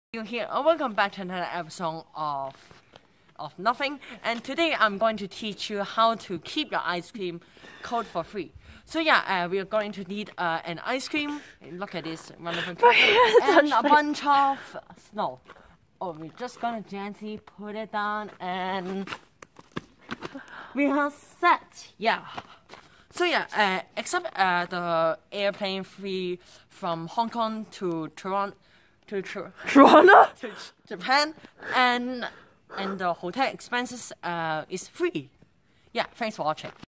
You here, welcome back to another episode of Nothing. And today I'm going to teach you how to keep your ice cream cold for free. So yeah, we are going to need an ice cream. Look at this wonderful and a bunch of snow. Oh, we're just gonna gently put it down and we are set. Yeah. So yeah, except the airplane free from Hong Kong to Toronto. To Japan, and the hotel expenses is free. Yeah, thanks for watching.